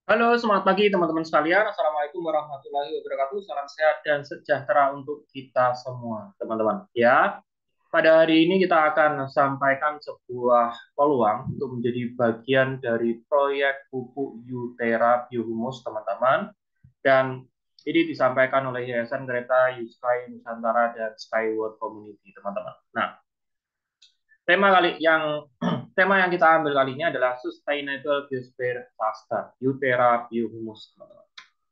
Halo, selamat pagi teman-teman sekalian. Assalamualaikum warahmatullahi wabarakatuh. Salam sehat dan sejahtera untuk kita semua, teman-teman. Ya, pada hari ini kita akan sampaikan sebuah peluang untuk menjadi bagian dari proyek pupuk Yutera Biohumus, teman-teman. Dan ini disampaikan oleh Yayasan Greta, Sky Nusantara, dan Skyward Community, teman-teman. Nah, tema yang kita ambil kali ini adalah Sustainable Biosphere Cluster, Yutera Biohumus, teman-teman.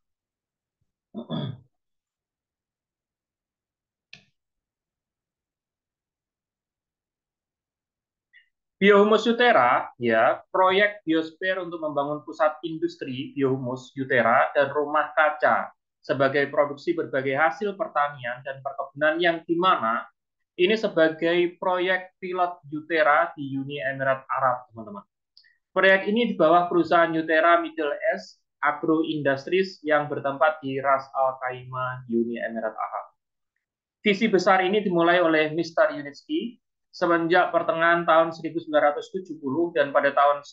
Biohumus Yutera, ya, proyek biosfer untuk membangun pusat industri biohumus Yutera dan rumah kaca sebagai produksi berbagai hasil pertanian dan perkebunan yang di mana ini sebagai proyek pilot Yutera di Uni Emirat Arab, teman-teman. Proyek ini di bawah perusahaan Yutera Middle East Agro Industries yang bertempat di Ras Al Khaimah, Uni Emirat Arab. Visi besar ini dimulai oleh Mr. Yunitsky semenjak pertengahan tahun 1970 dan pada tahun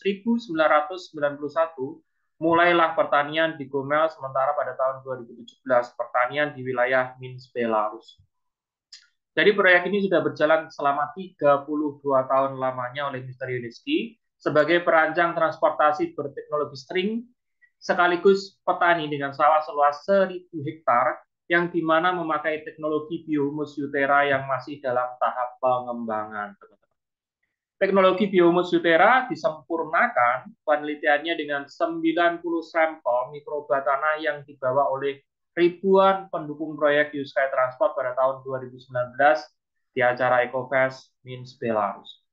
1991 mulailah pertanian di Gomel sementara pada tahun 2017 pertanian di wilayah Minsk, Belarus. Jadi proyek ini sudah berjalan selama 32 tahun lamanya oleh Mr. Yunitsky sebagai perancang transportasi berteknologi string sekaligus petani dengan sawah seluas 1.000 hektar yang dimana memakai teknologi biohumus Yutera yang masih dalam tahap pengembangan. Teknologi biohumus Yutera disempurnakan penelitiannya dengan 90 sampel mikroba tanah yang dibawa oleh ribuan pendukung proyek Sky Transport pada tahun 2019 di acara EcoFest Minsk, Belarus.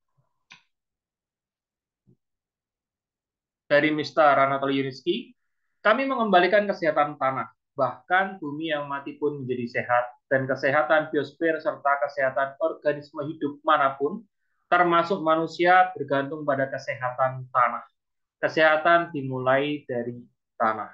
Dari Mr. Anatoly Yunitsky, kami mengembalikan kesehatan tanah, bahkan bumi yang mati pun menjadi sehat, dan kesehatan biosfer serta kesehatan organisme hidup manapun, termasuk manusia, bergantung pada kesehatan tanah. Kesehatan dimulai dari tanah.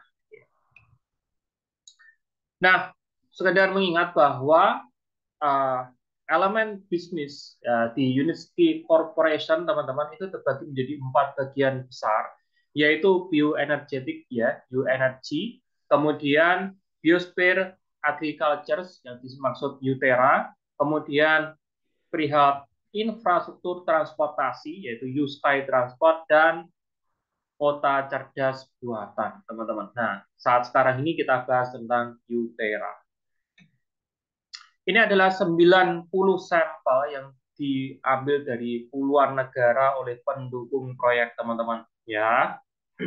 Nah, sekedar mengingat bahwa uh, elemen bisnis di Unitsky Corporation, teman-teman, itu terbagi menjadi 4 bagian besar, yaitu bioenergetik, ya, bioenergi, kemudian biosphere agriculture yang dimaksud Yutera, kemudian perihal infrastruktur transportasi, yaitu Sky Transport, dan kota cerdas buatan, teman-teman. Nah, saat sekarang ini kita bahas tentang Yutera. Ini adalah 90 sampel yang diambil dari puluhan negara oleh pendukung proyek, teman-teman. Ya,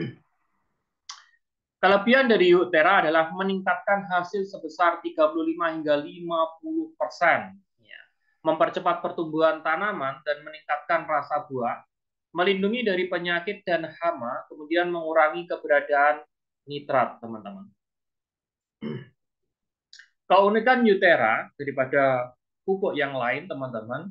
kelebihan dari Yutera adalah meningkatkan hasil sebesar 35 hingga 50%. Ya. Mempercepat pertumbuhan tanaman dan meningkatkan rasa buah, melindungi dari penyakit dan hama, kemudian mengurangi keberadaan nitrat, teman-teman. Keunikan Yutera daripada pupuk yang lain, teman-teman,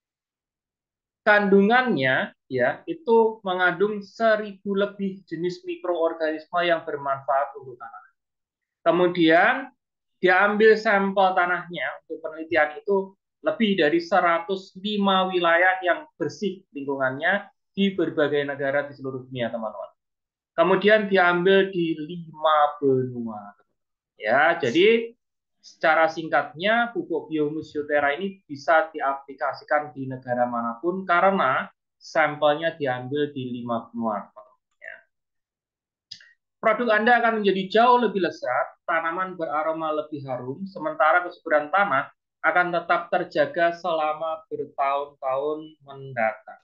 kandungannya ya itu mengandung 1.000 lebih jenis mikroorganisme yang bermanfaat untuk tanah. Kemudian diambil sampel tanahnya untuk penelitian itu lebih dari 105 wilayah yang bersih lingkungannya di berbagai negara di seluruh dunia, teman-teman. Kemudian diambil di 5 benua. Ya, jadi secara singkatnya pupuk biohumus Yutera ini bisa diaplikasikan di negara manapun karena sampelnya diambil di 5 benua. Ya. Produk Anda akan menjadi jauh lebih lezat, tanaman beraroma lebih harum, sementara kesuburan tanah akan tetap terjaga selama bertahun-tahun mendatang.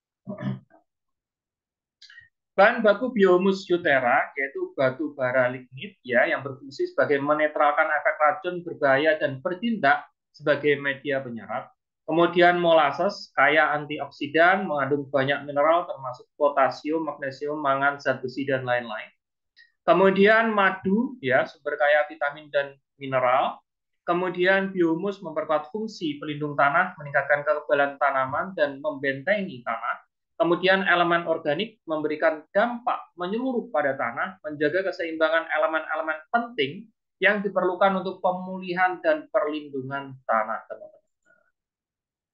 Bahan baku biohumus Yutera yaitu batu bara lignit ya yang berfungsi sebagai menetralkan efek racun berbahaya dan bertindak sebagai media penyerap. Kemudian molasses kaya antioksidan, mengandung banyak mineral termasuk potasium, magnesium, mangan, zat besi dan lain-lain. Kemudian madu ya sumber kaya vitamin dan mineral. Kemudian biohumus memperkuat fungsi pelindung tanah, meningkatkan kekebalan tanaman dan membentengi tanah. Kemudian elemen organik memberikan dampak menyeluruh pada tanah, menjaga keseimbangan elemen-elemen penting yang diperlukan untuk pemulihan dan perlindungan tanah.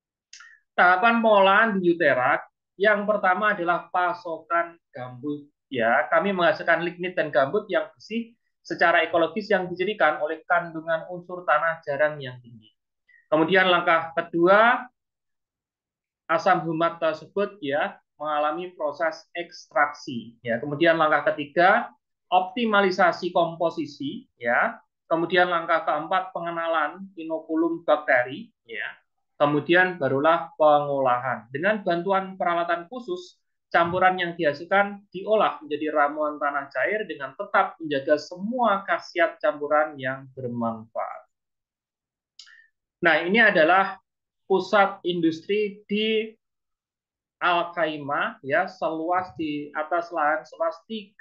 Tahapan pengolahan di Yutera yang pertama adalah pasokan gambut ya, kami menghasilkan lignit dan gambut yang bersih secara ekologis yang dijadikan oleh kandungan unsur tanah jarang yang tinggi. Kemudian langkah kedua, asam humat tersebut ya mengalami proses ekstraksi ya. Kemudian langkah ketiga, optimalisasi komposisi ya. Kemudian langkah keempat, pengenalan inokulum bakteri ya. Kemudian barulah pengolahan. Dengan bantuan peralatan khusus, campuran yang dihasilkan diolah menjadi ramuan tanah cair dengan tetap menjaga semua khasiat campuran yang bermanfaat. Nah, ini adalah pusat industri di Al-Khaimah ya, seluas di atas lahan seluas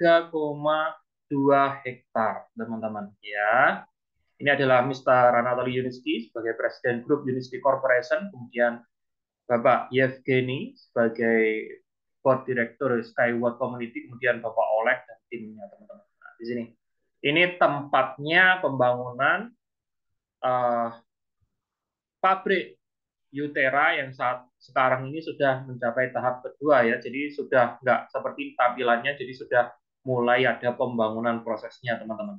3,2 hektar, teman-teman ya. Ini adalah Mr. Anatoly Yunitsky sebagai Presiden Group Yunitsky Corporation, kemudian Bapak Yevgeny sebagai Board Director Skyward Community, kemudian Bapak Oleg dan timnya, teman-teman. Nah, di sini. Ini tempatnya pembangunan uh, pabrik Yutera yang saat sekarang ini sudah mencapai tahap kedua ya, jadi sudah nggak seperti tampilannya, jadi sudah mulai ada pembangunan prosesnya teman-teman.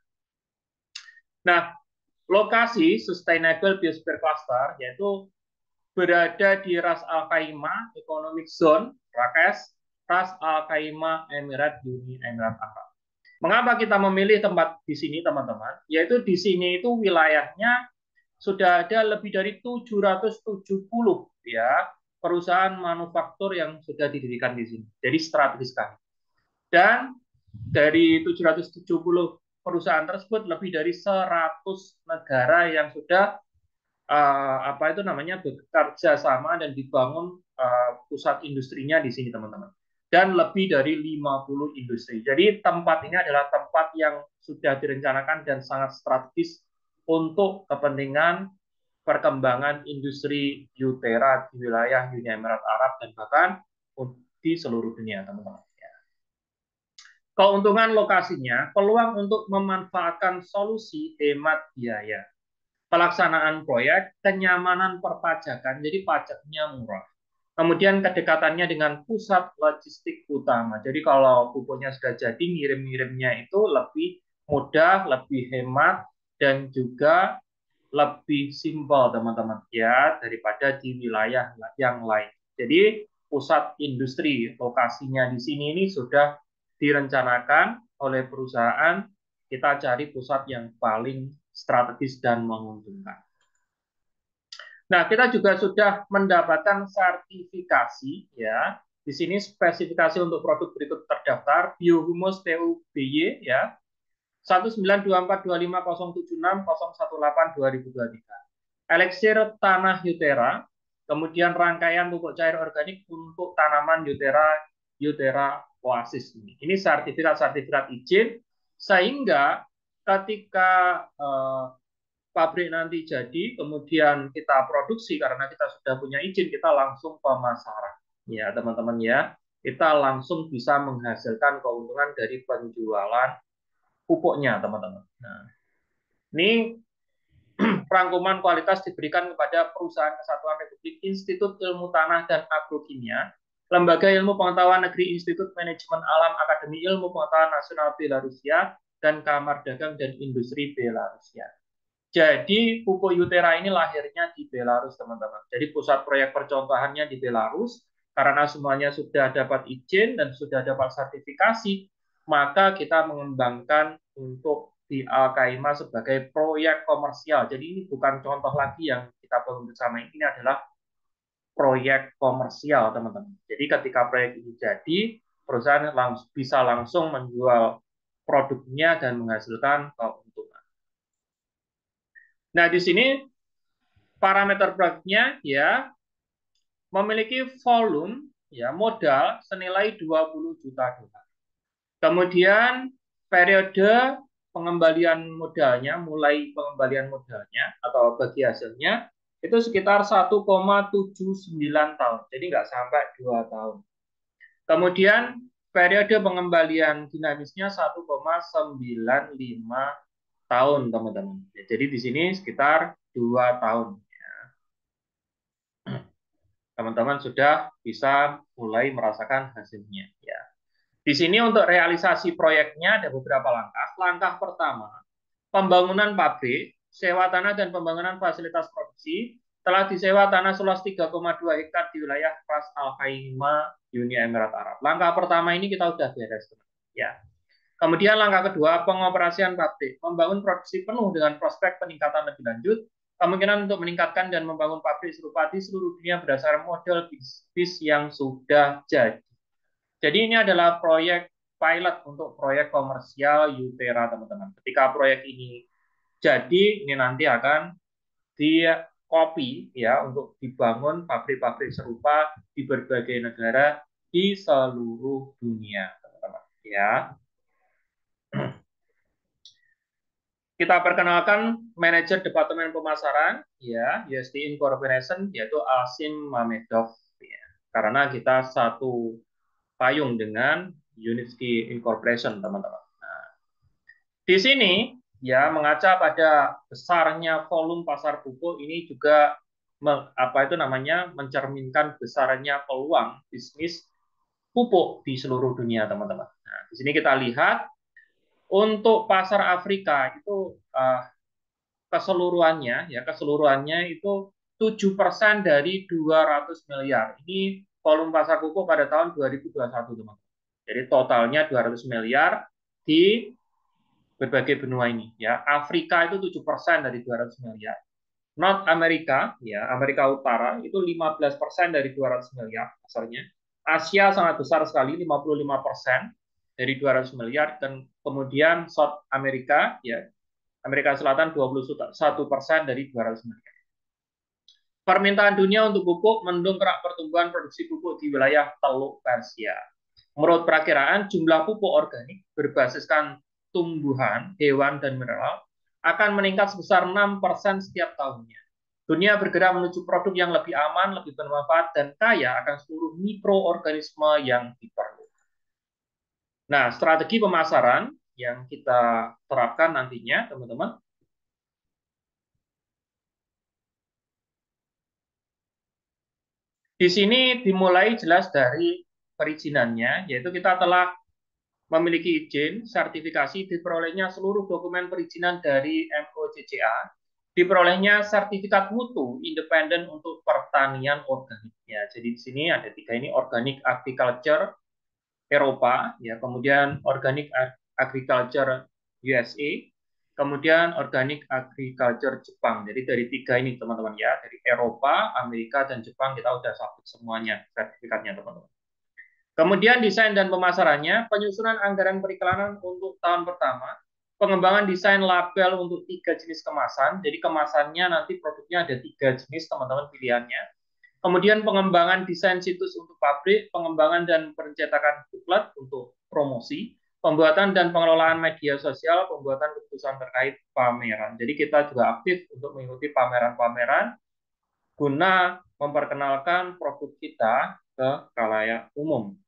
Nah, lokasi Sustainable Biosphere Cluster yaitu berada di Ras Al Khaimah Economic Zone, Rakes, Ras Al Khaimah Emirat Uni Emirat Arab. Mengapa kita memilih tempat di sini teman-teman? Yaitu di sini itu wilayahnya sudah ada lebih dari 770 ya perusahaan manufaktur yang sudah didirikan di sini. Jadi strategis sekali. Dan dari 770 perusahaan tersebut lebih dari 100 negara yang sudah apa itu namanya bekerja sama dan dibangun pusat industrinya di sini teman-teman. Dan lebih dari 50 industri. Jadi tempat ini adalah tempat yang sudah direncanakan dan sangat strategis untuk kepentingan perkembangan industri Yutera di wilayah Uni Emirat Arab dan bahkan di seluruh dunia, teman-teman. Keuntungan lokasinya, peluang untuk memanfaatkan solusi hemat biaya, pelaksanaan proyek, kenyamanan perpajakan, jadi pajaknya murah. Kemudian kedekatannya dengan pusat logistik utama. Jadi kalau pupuknya sudah jadi, ngirim-ngirimnya itu lebih mudah, lebih hemat, dan juga lebih simpel teman-teman ya daripada di wilayah yang lain. Jadi pusat industri lokasinya di sini ini sudah direncanakan oleh perusahaan. Kita cari pusat yang paling strategis dan menguntungkan. Nah, kita juga sudah mendapatkan sertifikasi ya. Di sini spesifikasi untuk produk berikut terdaftar Biohumus TUBY ya 192425076018218. Elixir tanah Yutera, kemudian rangkaian pupuk cair organik untuk tanaman Yutera Oasis ini. Ini sertifikat-sertifikat izin sehingga ketika pabrik nanti jadi, kemudian kita produksi karena kita sudah punya izin, kita langsung pemasaran. Ya, teman-teman ya. Kita langsung bisa menghasilkan keuntungan dari penjualan pupuknya, teman-teman. Nah, ini rangkuman kualitas diberikan kepada Perusahaan Kesatuan Republik Institut Ilmu Tanah dan Agrokimia, Lembaga Ilmu Pengetahuan Negeri Institut Manajemen Alam Akademi Ilmu Pengetahuan Nasional Belarusia, dan Kamar Dagang dan Industri Belarusia. Jadi pupuk Yutera ini lahirnya di Belarus, teman-teman. Jadi pusat proyek percontohannya di Belarus, karena semuanya sudah dapat izin dan sudah dapat sertifikasi, maka kita mengembangkan untuk di Al-Khaimah sebagai proyek komersial. Jadi ini bukan contoh lagi yang kita bangun bersama, ini adalah proyek komersial, teman-teman. Jadi ketika proyek ini jadi, perusahaan bisa langsung menjual produknya dan menghasilkan keuntungan. Nah, di sini parameter proyeknya ya memiliki volume ya modal senilai 20 juta dolar. Kemudian periode pengembalian modalnya, mulai pengembalian modalnya atau bagi hasilnya itu sekitar 1,79 tahun. Jadi nggak sampai 2 tahun. Kemudian periode pengembalian dinamisnya 1,95 tahun, teman-teman. Jadi di sini sekitar 2 tahun. Teman-teman sudah bisa mulai merasakan hasilnya. Ya. Di sini untuk realisasi proyeknya ada beberapa langkah. Langkah pertama, pembangunan pabrik, sewa tanah dan pembangunan fasilitas produksi. Telah disewa tanah seluas 3,2 hektar di wilayah Ras Al Khaimah, Uni Emirat Arab. Langkah pertama ini kita sudah beres, ya. Kemudian langkah kedua, pengoperasian pabrik. Membangun produksi penuh dengan prospek peningkatan lebih lanjut. Kemungkinan untuk meningkatkan dan membangun pabrik serupa di seluruh dunia berdasarkan model bisnis yang sudah jadi. Jadi ini adalah proyek pilot untuk proyek komersial Yutera, teman-teman. Ketika proyek ini jadi, ini nanti akan di copy ya untuk dibangun pabrik-pabrik serupa di berbagai negara di seluruh dunia, teman-teman. Ya, kita perkenalkan manajer departemen pemasaran, ya, USD Incorporation, yaitu Alsim Mamedov. Ya. Karena kita satu payung dengan Unity Incorporation, teman-teman. Nah, di sini ya mengaca pada besarnya volume pasar pupuk ini juga apa itu namanya mencerminkan besarnya peluang bisnis pupuk di seluruh dunia, teman-teman. Nah, di sini kita lihat untuk pasar Afrika itu keseluruhannya itu 7% dari 200 miliar. Ini volume pasar pupuk pada tahun 2021, teman-teman. Jadi totalnya 200 miliar di berbagai benua ini, ya. Afrika itu 7% dari 200 miliar. North America, ya, Amerika Utara itu 15% dari 200 miliar pasarnya. Asia sangat besar sekali, 55% dari 200 miliar, dan kemudian South America, ya, Amerika Selatan 21% dari 200 miliar. Permintaan dunia untuk pupuk mendongkrak pertumbuhan produksi pupuk di wilayah Teluk Persia. Menurut perakiraan, jumlah pupuk organik berbasiskan tumbuhan, hewan, dan mineral akan meningkat sebesar 6% setiap tahunnya. Dunia bergerak menuju produk yang lebih aman, lebih bermanfaat, dan kaya akan seluruh mikroorganisme yang diperlukan. Nah, strategi pemasaran yang kita terapkan nantinya, teman-teman, di sini dimulai jelas dari perizinannya, yaitu kita telah memiliki izin, sertifikasi, diperolehnya seluruh dokumen perizinan dari MOCCA, diperolehnya sertifikat mutu independen untuk pertanian organik. Ya, jadi di sini ada tiga ini, organic agriculture Eropa, ya, kemudian organic agriculture USA, kemudian organic agriculture Jepang. Jadi dari tiga ini, teman-teman, ya, dari Eropa, Amerika, dan Jepang kita sudah sabut semuanya sertifikatnya, teman-teman. Kemudian desain dan pemasarannya, penyusunan anggaran periklanan untuk tahun pertama, pengembangan desain label untuk 3 jenis kemasan. Jadi kemasannya nanti produknya ada 3 jenis, teman-teman, pilihannya. Kemudian pengembangan desain situs untuk pabrik, pengembangan dan pencetakan buklet untuk promosi, pembuatan dan pengelolaan media sosial, pembuatan keputusan terkait pameran. Jadi kita juga aktif untuk mengikuti pameran-pameran guna memperkenalkan produk kita ke khalayak umum.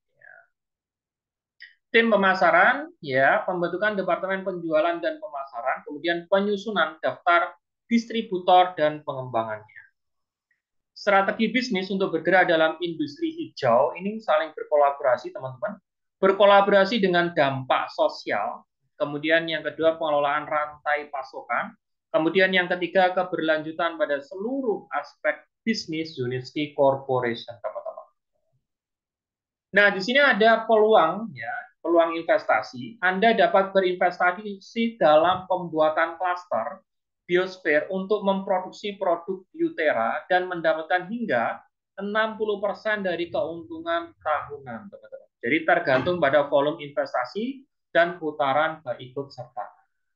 Tim pemasaran, ya, pembentukan departemen penjualan dan pemasaran, kemudian penyusunan daftar distributor dan pengembangannya. Strategi bisnis untuk bergerak dalam industri hijau ini saling berkolaborasi, teman-teman. Berkolaborasi dengan dampak sosial. Kemudian yang kedua, pengelolaan rantai pasokan. Kemudian yang ketiga, keberlanjutan pada seluruh aspek bisnis Unity Corporation, teman-teman. Nah, di sini ada peluang, ya, peluang investasi. Anda dapat berinvestasi dalam pembuatan klaster biosfer untuk memproduksi produk Yutera dan mendapatkan hingga 60% dari keuntungan tahunan, teman-teman. Jadi tergantung pada volume investasi dan putaran keikut serta.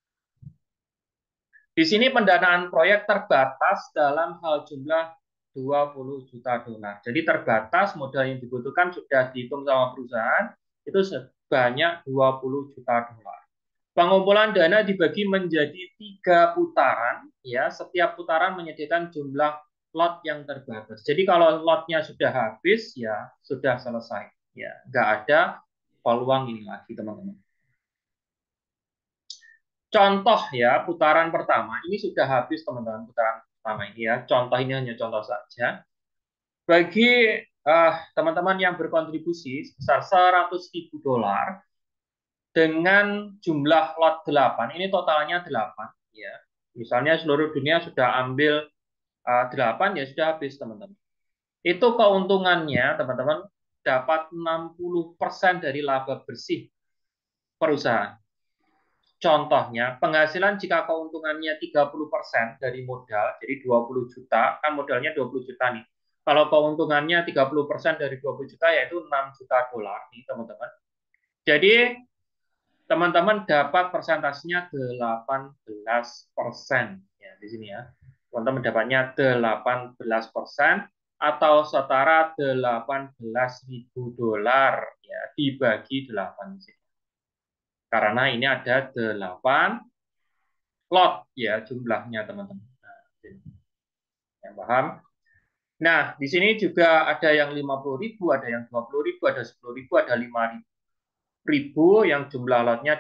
Di sini pendanaan proyek terbatas dalam hal jumlah 20 juta dolar. Jadi terbatas, modal yang dibutuhkan sudah dihitung sama perusahaan, itu sebanyak 20 juta dolar. Pengumpulan dana dibagi menjadi 3 putaran, ya, setiap putaran menyediakan jumlah lot yang terbatas. Jadi kalau lotnya sudah habis, ya sudah selesai, ya nggak ada peluang ini lagi, teman-teman. Contoh, ya, putaran pertama ini sudah habis, teman-teman, putaran pertama ini, ya. Contoh ini hanya contoh saja. Bagi teman-teman yang berkontribusi sebesar $100.000 dengan jumlah lot 8, ini totalnya 8 ya. Misalnya seluruh dunia sudah ambil 8 ya sudah habis teman-teman. Itu keuntungannya teman-teman dapat 60% dari laba bersih perusahaan. Contohnya, penghasilan jika keuntungannya 30% dari modal, jadi 20 juta, kan modalnya 20 juta nih. Kalau keuntungannya 30% dari 20 juta, yaitu $6 juta nih, teman-teman. Jadi, teman-teman dapat persentasenya 18%. Ya, di sini ya. Teman-teman dapatnya 18% atau setara $18.000 ya, dibagi 8 di sini. Karena ini ada 8 lot ya jumlahnya teman-teman. Nah, yang paham? Nah, di sini juga ada yang 50.000, ada yang 20.000, ada 10.000, ada 5.000 yang jumlah lotnya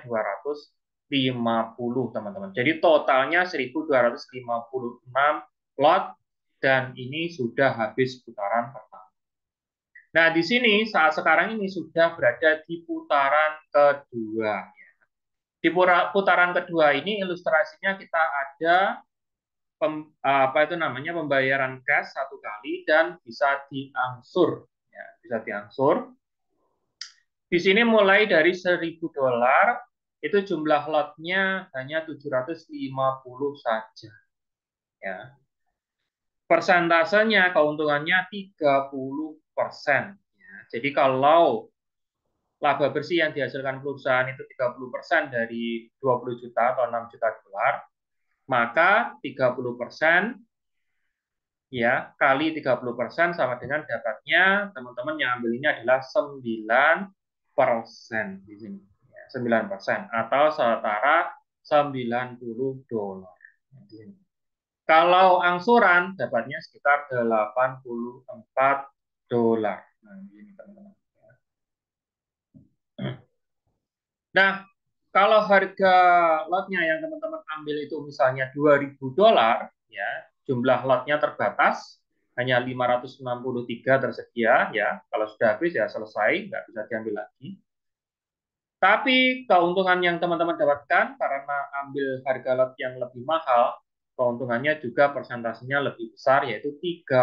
250 teman-teman. Jadi totalnya 1.256 lot dan ini sudah habis putaran pertama. Nah, di sini saat sekarang ini sudah berada di putaran kedua. Di putaran kedua ini ilustrasinya kita ada pembayaran cash 1 kali dan bisa diangsur ya, bisa diangsur. Di sini mulai dari $1.000 itu jumlah lotnya hanya 750 saja ya. Persentasenya keuntungannya 30%. Ya. Jadi kalau laba bersih yang dihasilkan perusahaan itu 30% dari 20 juta atau $6 juta, maka 30% ya kali 30% sama dengan dapatnya teman-teman yang ambil ini adalah 9% di sini. Ya, 9% atau setara $90. Kalau angsuran dapatnya sekitar $84. Nah, ini teman-teman. Nah, kalau harga lotnya yang teman-teman ambil itu misalnya $2.000, ya, jumlah lotnya terbatas, hanya 563 tersedia, ya. Kalau sudah habis ya selesai, nggak bisa diambil lagi. Tapi keuntungan yang teman-teman dapatkan karena ambil harga lot yang lebih mahal, keuntungannya juga persentasenya lebih besar, yaitu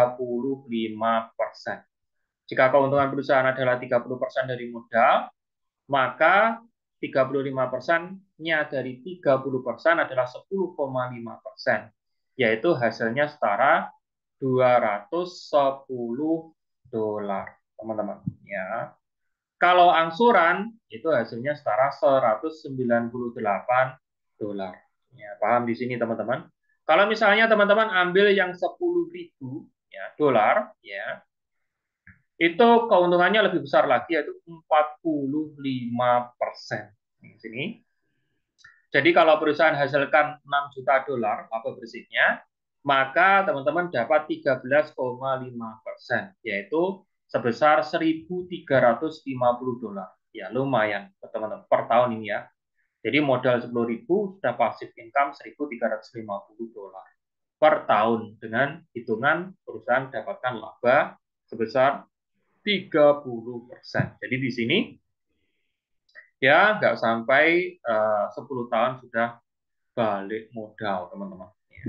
35%. Jika keuntungan perusahaan adalah 30% dari modal, maka 35%-nya dari 30% adalah 10,5%, yaitu hasilnya setara $210, teman-teman. Ya. Kalau angsuran, itu hasilnya setara $198. Ya, paham di sini, teman-teman? Kalau misalnya teman-teman ambil yang 10.000 ya, dolar, ya, itu keuntungannya lebih besar lagi, yaitu 45%. Di sini. Jadi kalau perusahaan hasilkan $6 juta laba bersihnya, maka teman-teman dapat 13,5%, yaitu sebesar $1.350. Ya lumayan teman-teman per tahun ini ya. Jadi modal 10.000 sudah passive income $1.350 per tahun dengan hitungan perusahaan dapatkan laba sebesar 30%. Jadi di sini ya nggak sampai 10 tahun sudah balik modal, teman-teman.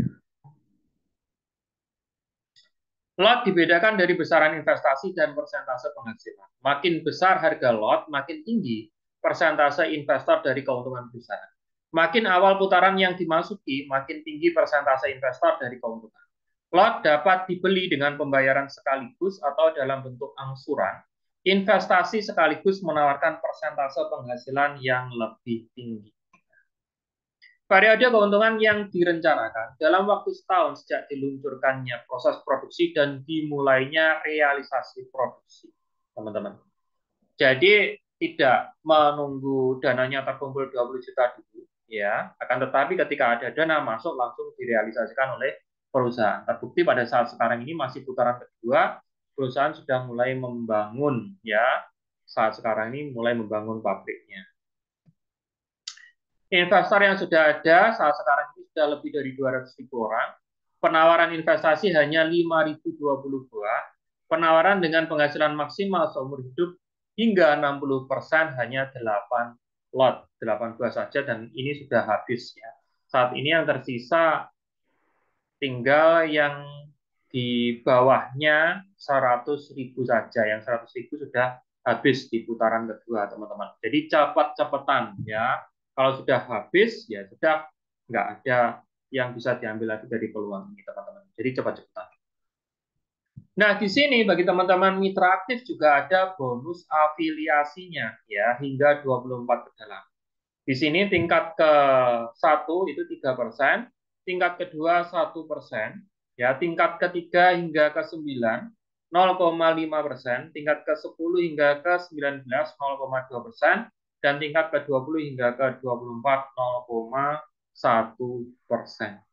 Lot dibedakan dari besaran investasi dan persentase penghasilan. Makin besar harga lot, makin tinggi persentase investor dari keuntungan perusahaan. Makin awal putaran yang dimasuki, makin tinggi persentase investor dari keuntungan. Lot dapat dibeli dengan pembayaran sekaligus atau dalam bentuk angsuran. Investasi sekaligus menawarkan persentase penghasilan yang lebih tinggi. Variabel keuntungan yang direncanakan dalam waktu setahun sejak diluncurkannya proses produksi dan dimulainya realisasi produksi, teman-teman. Jadi tidak menunggu dananya terkumpul 20 juta dulu, ya. Akan tetapi ketika ada dana masuk langsung direalisasikan oleh perusahaan. Terbukti pada saat sekarang ini masih putaran kedua, perusahaan sudah mulai membangun, ya. Saat sekarang ini mulai membangun pabriknya. Investor yang sudah ada saat sekarang ini sudah lebih dari 200.000 orang. Penawaran investasi hanya 5.022. Penawaran dengan penghasilan maksimal seumur hidup hingga 60% hanya 8 lot, 8 buah saja, dan ini sudah habis ya. Saat ini yang tersisa tinggal yang di bawahnya 100.000 saja. Yang 100.000 sudah habis di putaran kedua, teman-teman. Jadi cepat-cepatan ya. Kalau sudah habis, ya sudah nggak ada yang bisa diambil lagi dari peluang ini, teman-teman. Jadi cepat-cepatan. Nah, di sini bagi teman-teman mitra aktif juga ada bonus afiliasinya ya hingga 24 ke dalam. Di sini tingkat ke satu itu 3%, tingkat kedua 1%, ya tingkat ketiga hingga ke 9 0,5%, tingkat ke 10 hingga ke 19 0,2%, dan tingkat ke 20 hingga ke 24 0,1%.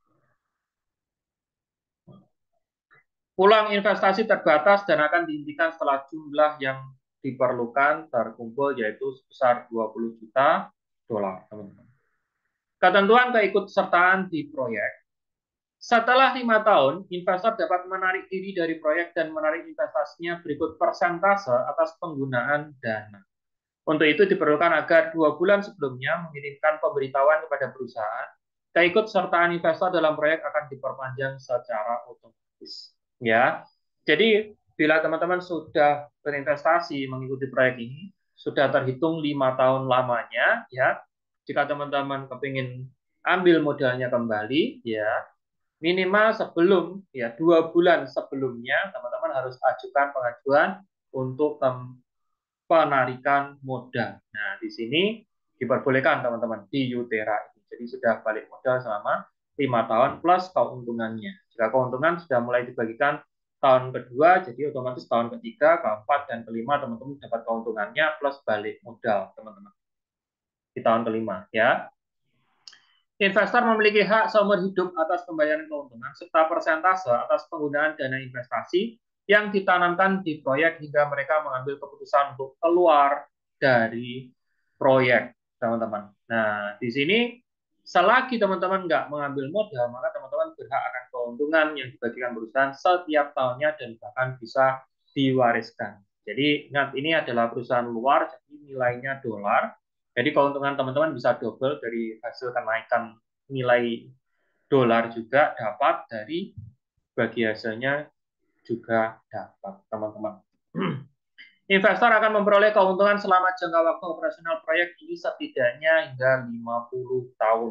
Pulang investasi terbatas dan akan dihentikan setelah jumlah yang diperlukan terkumpul yaitu sebesar 20 juta dolar, teman-teman. Ketentuan keikutsertaan di proyek. Setelah 5 tahun, investor dapat menarik diri dari proyek dan menarik investasinya berikut persentase atas penggunaan dana. Untuk itu diperlukan agar 2 bulan sebelumnya mengirimkan pemberitahuan kepada perusahaan. Keikutsertaan investor dalam proyek akan diperpanjang secara otomatis. Ya, jadi bila teman-teman sudah berinvestasi mengikuti proyek ini, sudah terhitung 5 tahun lamanya, ya. Jika teman-teman kepingin ambil modalnya kembali, ya minimal sebelum ya 2 bulan sebelumnya teman-teman harus ajukan pengajuan untuk penarikan modal. Nah, di sini diperbolehkan teman-teman di Yutera ini. Jadi sudah balik modal selama 5 tahun plus keuntungannya. Jika keuntungan sudah mulai dibagikan tahun kedua, jadi otomatis tahun ketiga, keempat, dan kelima teman-teman dapat keuntungannya plus balik modal teman-teman di tahun kelima ya. Investor memiliki hak seumur hidup atas pembayaran keuntungan serta persentase atas penggunaan dana investasi yang ditanamkan di proyek hingga mereka mengambil keputusan untuk keluar dari proyek, teman-teman. Nah, di sini selagi teman-teman nggak mengambil modal, maka teman-teman berhak akan keuntungan yang dibagikan perusahaan setiap tahunnya dan bahkan bisa diwariskan. Jadi ingat, ini adalah perusahaan luar, jadi nilainya dolar. Jadi keuntungan teman-teman bisa double dari hasil kenaikan nilai dolar juga dapat dari bagi hasilnya juga dapat, teman-teman. Investor akan memperoleh keuntungan selama jangka waktu operasional proyek ini setidaknya hingga 50 tahun.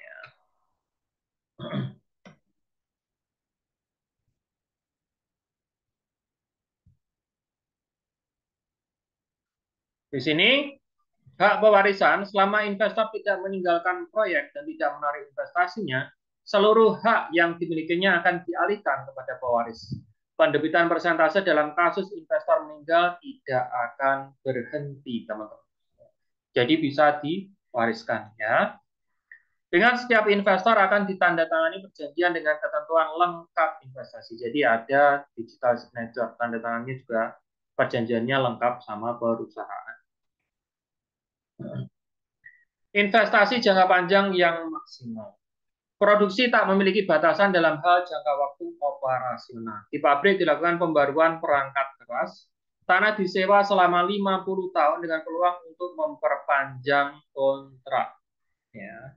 Di sini hak pewarisan selama investor tidak meninggalkan proyek dan tidak menarik investasinya, seluruh hak yang dimilikinya akan dialihkan kepada pewaris. Penerbitan persentase dalam kasus investor meninggal tidak akan berhenti, teman-teman. Jadi bisa diwariskan ya. Dengan setiap investor akan ditandatangani perjanjian dengan ketentuan lengkap investasi. Jadi ada digital signature, tanda tangannya juga perjanjiannya lengkap sama perusahaan. Investasi jangka panjang yang maksimal. Produksi tak memiliki batasan dalam hal jangka waktu operasional. Di pabrik dilakukan pembaruan perangkat keras. Tanah disewa selama 50 tahun dengan peluang untuk memperpanjang kontrak. Ya.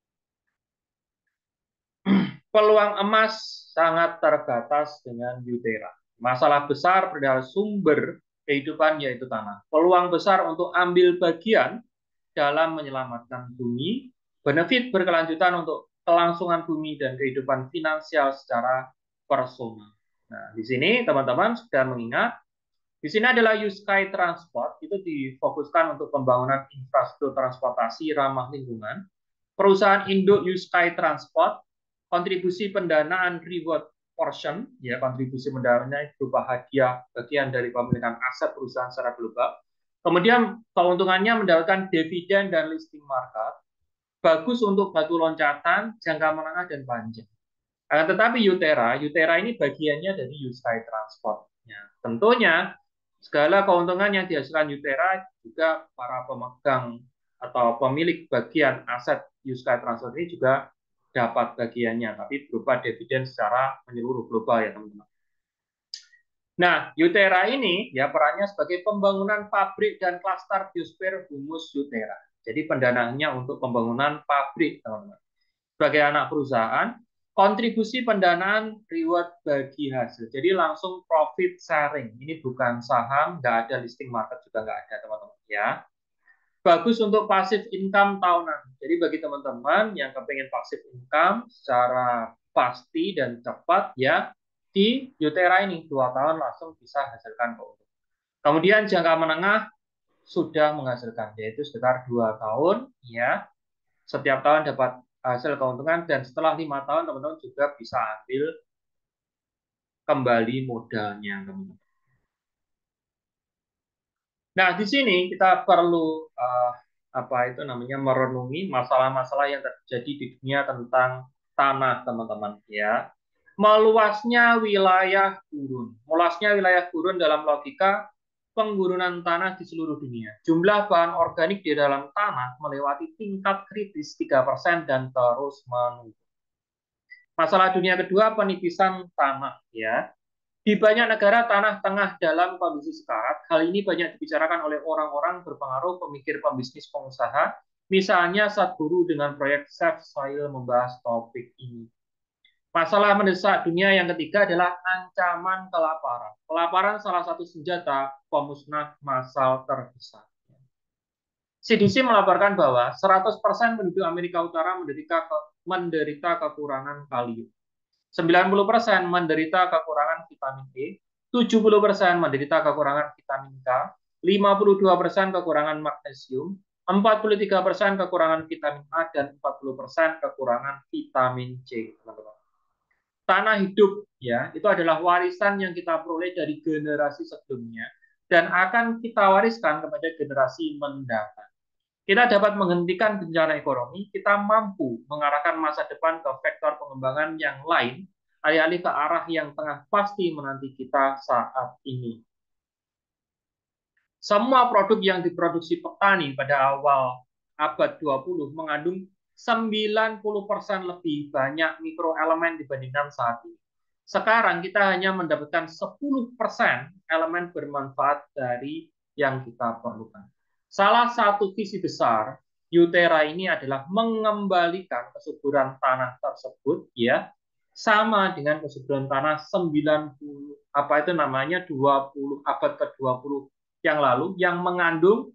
Peluang emas sangat terbatas dengan Yutera. Masalah besar pada sumber kehidupan yaitu tanah. Peluang besar untuk ambil bagian dalam menyelamatkan bumi, benefit berkelanjutan untuk kelangsungan bumi dan kehidupan finansial secara personal. Nah, di sini teman-teman sudah mengingat, di sini adalah Sky Transport, itu difokuskan untuk pembangunan infrastruktur transportasi ramah lingkungan. Perusahaan induk Sky Transport, kontribusi pendanaan reward portion, ya kontribusi pendanaan berupa hadiah bagian dari pemilikan aset perusahaan secara global. Kemudian keuntungannya mendapatkan dividen dan listing market, bagus untuk batu loncatan, jangka menengah dan panjang. Tetapi Yutera ini bagiannya dari Sky Transport. Ya, tentunya segala keuntungan yang dihasilkan Yutera juga para pemegang atau pemilik bagian aset Sky Transport ini juga dapat bagiannya, tapi berupa dividen secara menyeluruh global ya teman-teman. Nah, Yutera ini ya perannya sebagai pembangunan pabrik dan klaster biosfer humus Yutera. Jadi pendanaannya untuk pembangunan pabrik, teman-teman. Sebagai anak perusahaan, kontribusi pendanaan reward bagi hasil. Jadi langsung profit sharing. Ini bukan saham, nggak ada listing market juga nggak ada, teman-teman ya. Bagus untuk passive income tahunan. Jadi bagi teman-teman yang kepengen passive income secara pasti dan cepat ya, di Yutera ini 2 tahun langsung bisa hasilkan keuntungan. Kemudian jangka menengah sudah menghasilkan, yaitu sekitar 2 tahun ya, setiap tahun dapat hasil keuntungan, dan setelah 5 tahun teman-teman juga bisa ambil kembali modalnya, teman-teman. Nah, di sini kita perlu apa itu namanya merenungi masalah-masalah yang terjadi di dunia tentang tanah, teman-teman ya. Meluasnya wilayah gurun dalam logika penggurunan tanah di seluruh dunia. Jumlah bahan organik di dalam tanah melewati tingkat kritis 3% dan terus menurun. Masalah dunia kedua, penipisan tanah ya. Di banyak negara tanah tengah dalam kondisi sekarat. Hal ini banyak dibicarakan oleh orang-orang berpengaruh, pemikir, pembisnis, pengusaha. Misalnya Sadhguru dengan proyek Save Soil membahas topik ini. Masalah mendesak dunia yang ketiga adalah ancaman kelaparan. Kelaparan salah satu senjata pemusnah massal terbesar. CDC melaporkan bahwa 100% penduduk Amerika Utara menderita kekurangan kalium. 90% menderita kekurangan vitamin E, 70% menderita kekurangan vitamin K, 52% kekurangan magnesium, 43% kekurangan vitamin A, dan 40% kekurangan vitamin C. Tanah hidup ya, itu adalah warisan yang kita peroleh dari generasi sebelumnya dan akan kita wariskan kepada generasi mendatang. Kita dapat menghentikan bencana ekonomi, kita mampu mengarahkan masa depan ke vektor pengembangan yang lain, alih-alih ke arah yang tengah pasti menanti kita saat ini. Semua produk yang diproduksi petani pada awal abad 20 mengandung 90% lebih banyak mikroelemen dibandingkan saat ini. Sekarang kita hanya mendapatkan 10% elemen bermanfaat dari yang kita perlukan. Salah satu visi besar Yutera ini adalah mengembalikan kesuburan tanah tersebut ya sama dengan kesuburan tanah 90 apa itu namanya 20 abad ke-20 yang lalu yang mengandung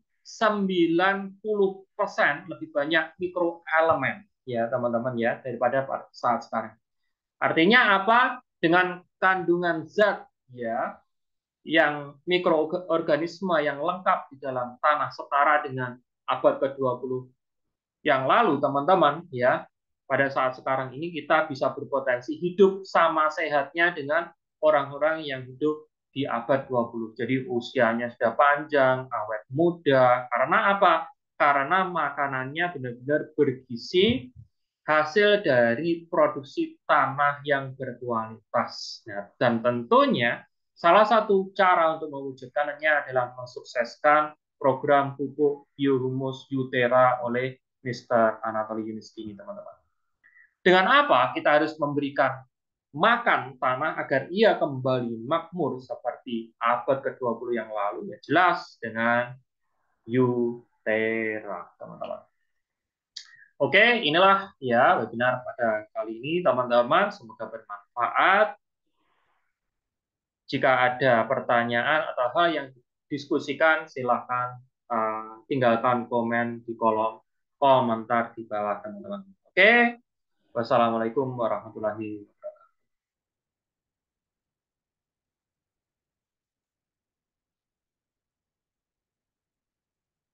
90% lebih banyak mikroelemen ya teman-teman ya daripada saat sekarang. Artinya apa? Dengan kandungan zat ya yang mikroorganisme yang lengkap di dalam tanah setara dengan abad ke-20 yang lalu, teman-teman, ya, pada saat sekarang ini kita bisa berpotensi hidup sama sehatnya dengan orang-orang yang hidup di abad 20. Jadi usianya sudah panjang, awet muda. Karena apa? Karena makanannya benar-benar bergizi, hasil dari produksi tanah yang berkualitas. Nah, dan tentunya salah satu cara untuk mewujudkannya adalah mensukseskan program pupuk biohumus Yutera oleh Mr. Anatoly Yunus ini, teman-teman. Dengan apa kita harus memberikan makan tanah agar ia kembali makmur seperti abad ke-20 yang lalu? Ya jelas dengan Yutera, teman-teman. Oke, inilah ya webinar pada kali ini, teman-teman. Semoga bermanfaat. Jika ada pertanyaan atau hal yang diskusikan, silakan tinggalkan komen di kolom komentar di bawah, teman-teman. Oke, wassalamualaikum warahmatullahi wabarakatuh.